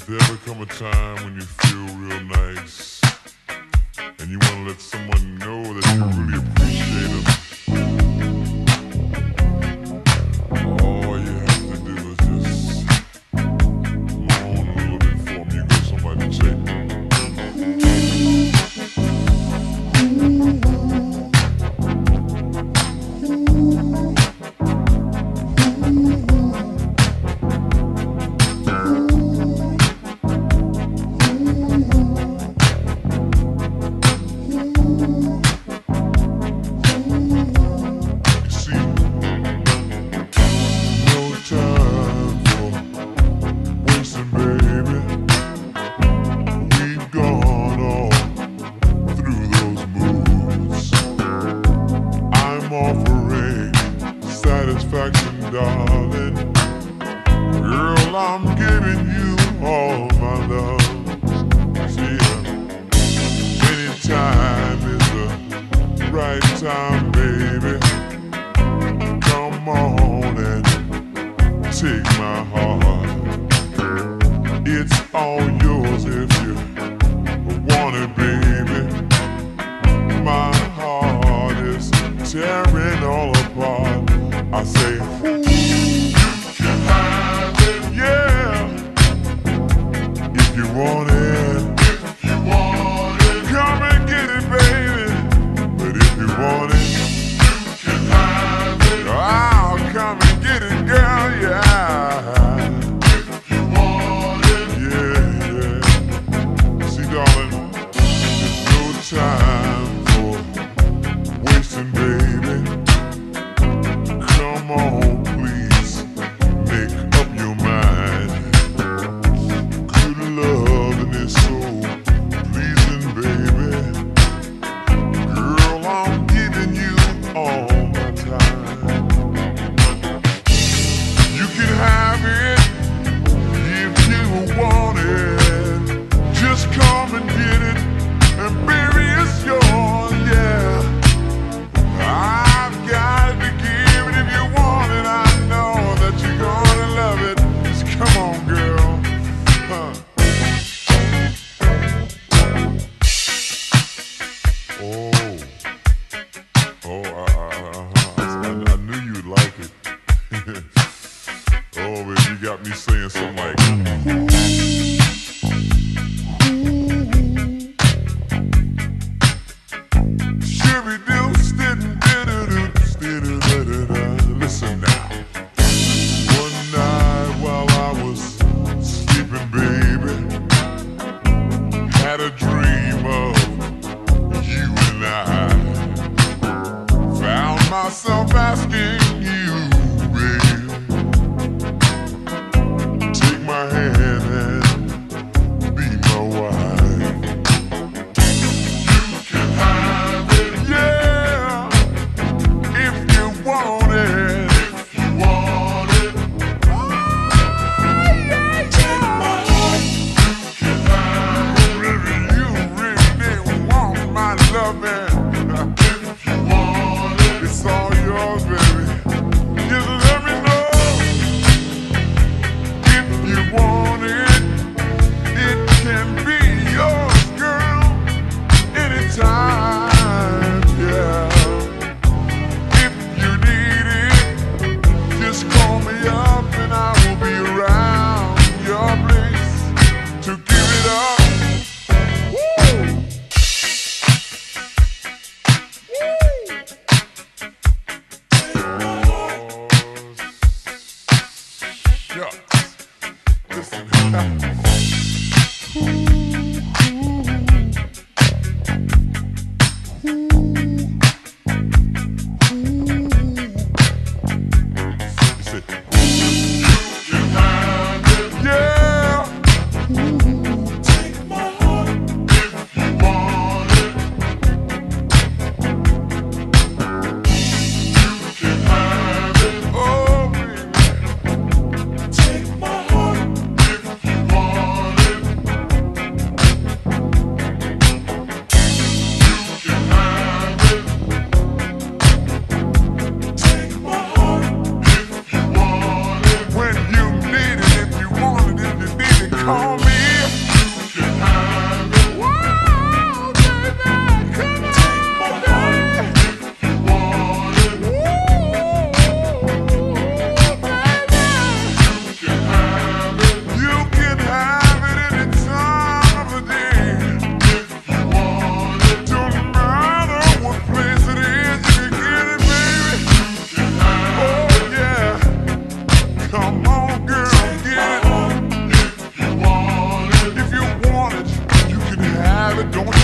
there ever come a time when you feel real nice and you want to let someone know that you really appreciate them? All you have to do is just moan a little bit for me. You got somebody to take. Satisfaction, darling. Girl, I'm giving you all my love. See, anytime is the right time, baby. Come on and take my heart. It's all yours if you want it, baby. My heart is tearing all apart. I say, you can have it, yeah. If you want it, come and get it, baby. But if you want it, you can have it. I'll come and get it, girl, yeah. If you want it, yeah. See, darling, there's no time for wasting, baby. Come on, please, make up your mind. Good loving is so pleasing, baby. Girl, I'm giving you all my time. You can have it if you want it. Just come and get it, and baby, it's yours, yeah. I've got to give it if you want it. I know that you're gonna love it. Just come on, girl. I knew you'd like it. Oh, baby, you got me saying something like, baby, don't